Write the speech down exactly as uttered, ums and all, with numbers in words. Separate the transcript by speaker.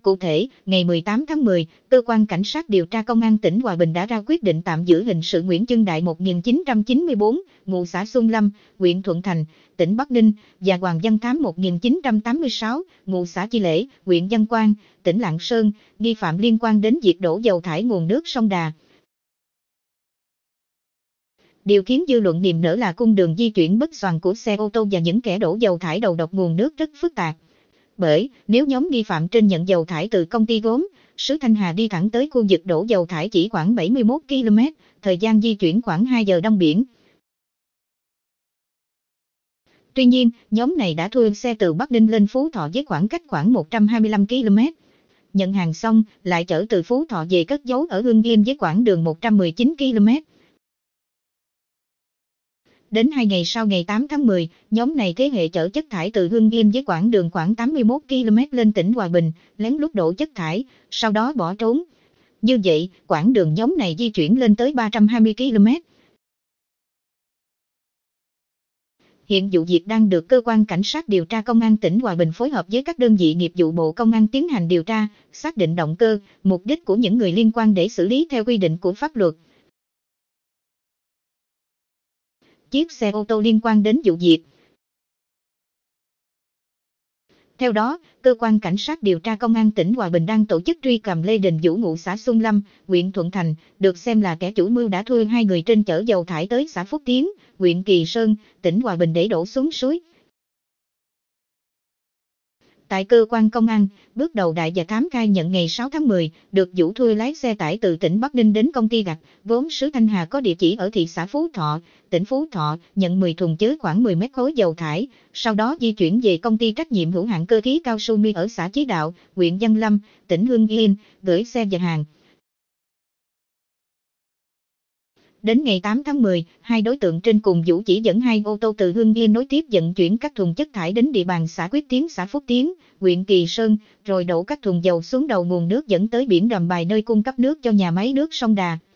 Speaker 1: Cụ thể, ngày mười tám tháng mười, Cơ quan Cảnh sát điều tra Công an tỉnh Hòa Bình đã ra quyết định tạm giữ hình sự Nguyễn Chương Đại một nghìn chín trăm chín mươi tư, ngụ xã Xuân Lâm, huyện Thuận Thành, tỉnh Bắc Ninh, và Hoàng Văn Thám một nghìn chín trăm tám mươi sáu, ngụ xã Chi Lễ, huyện Văn Quan, tỉnh Lạng Sơn, nghi phạm liên quan đến việc đổ dầu thải nguồn nước sông Đà. Điều khiến dư luận niềm nở là cung đường di chuyển bất xoàng của xe ô tô và những kẻ đổ dầu thải đầu độc nguồn nước rất phức tạp. Bởi, nếu nhóm nghi phạm trên nhận dầu thải từ công ty gốm sứ Thanh Hà đi thẳng tới khu vực đổ dầu thải chỉ khoảng bảy mươi mốt ki lô mét, thời gian di chuyển khoảng hai giờ đông biển. Tuy nhiên, nhóm này đã thuê xe từ Bắc Ninh lên Phú Thọ với khoảng cách khoảng một trăm hai mươi lăm ki lô mét. Nhận hàng xong, lại chở từ Phú Thọ về cất giấu ở Hưng Yên với quãng đường một trăm mười chín ki lô mét. Đến hai ngày sau ngày tám tháng mười, nhóm này thế hệ chở chất thải từ Hưng Yên với quãng đường khoảng tám mươi mốt ki lô mét lên tỉnh Hòa Bình, lén lút đổ chất thải, sau đó bỏ trốn. Như vậy, quãng đường nhóm này di chuyển lên tới ba trăm hai mươi ki lô mét. Hiện vụ việc đang được Cơ quan Cảnh sát điều tra Công an tỉnh Hòa Bình phối hợp với các đơn vị nghiệp vụ Bộ Công an tiến hành điều tra, xác định động cơ, mục đích của những người liên quan để xử lý theo quy định của pháp luật. Chiếc xe ô tô liên quan đến vụ việc. Theo đó, Cơ quan Cảnh sát điều tra Công an tỉnh Hòa Bình đang tổ chức truy cầm Lê Đình Vũ ngụ xã Xuân Lâm, huyện Thuận Thành, được xem là kẻ chủ mưu đã thuê hai người trên chở dầu thải tới xã Phúc Tiến, huyện Kỳ Sơn, tỉnh Hòa Bình để đổ xuống suối. Tại cơ quan công an, bước đầu Đại và Thám khai nhận ngày sáu tháng mười, được Vũ thuê lái xe tải từ tỉnh Bắc Ninh đến công ty gạch gốm sứ Thanh Hà có địa chỉ ở thị xã Phú Thọ, tỉnh Phú Thọ, nhận mười thùng chứa khoảng mười mét khối dầu thải, sau đó di chuyển về công ty trách nhiệm hữu hạn cơ khí cao su Mi ở xã Chí Đạo, huyện Văn Lâm, tỉnh Hưng Yên, gửi xe và hàng. Đến ngày tám tháng mười, hai đối tượng trên cùng Vũ chỉ dẫn hai ô tô từ Hưng Yên nối tiếp vận chuyển các thùng chất thải đến địa bàn xã Quyết Tiến, xã Phúc Tiến, huyện Kỳ Sơn, rồi đổ các thùng dầu xuống đầu nguồn nước dẫn tới biển Đầm Bài nơi cung cấp nước cho nhà máy nước sông Đà.